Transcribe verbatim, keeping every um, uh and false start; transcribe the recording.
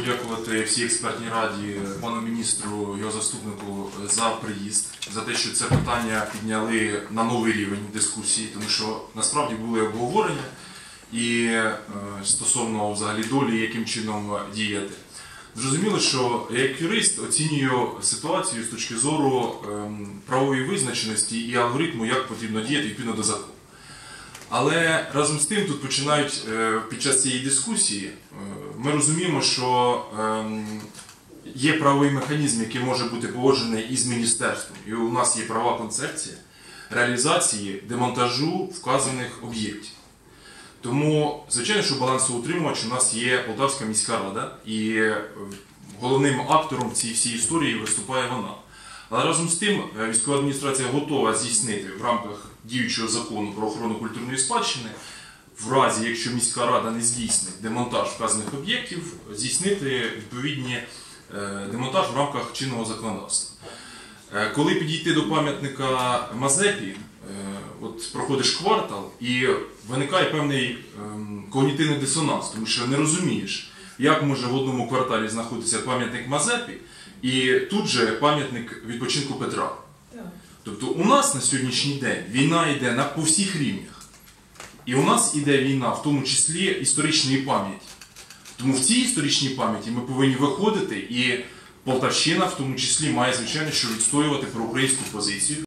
подякувати всій експертній раді, пану міністру, його заступнику за приїзд, за те, що це питання підняли на новий рівень дискусії, тому що насправді були обговорення і е, стосовно взагалі долі, яким чином діяти. Зрозуміло, що я як юрист оцінюю ситуацію з точки зору е, правової визначеності і алгоритму, як потрібно діяти відповідно до закону. Але разом з тим тут починають під час цієї дискусії, ми розуміємо, що є правовий механізм, який може бути погоджений із міністерством, і у нас є права концепція реалізації демонтажу вказаних об'єктів. Тому, звичайно, що балансоутримувач у нас є Полтавська міська рада, і головним актором в цій всій історії виступає вона. Але разом з тим військова адміністрація готова здійснити в рамках діючого закону про охорону культурної спадщини, в разі, якщо міська рада не здійснить демонтаж вказаних об'єктів, здійснити відповідні демонтаж в рамках чинного законодавства. Коли підійти до пам'ятника Мазепі, от проходиш квартал і виникає певний когнітивний дисонанс, тому що не розумієш, як може в одному кварталі знаходитися пам'ятник Мазепі, і тут же пам'ятник відпочинку Петра. Тобто у нас на сьогоднішній день війна йде на, по всіх рівнях. І у нас йде війна, в тому числі історичної пам'яті. Тому в цій історичній пам'яті ми повинні виходити, і Полтавщина в тому числі має, звичайно, що відстоювати проукраїнську позицію.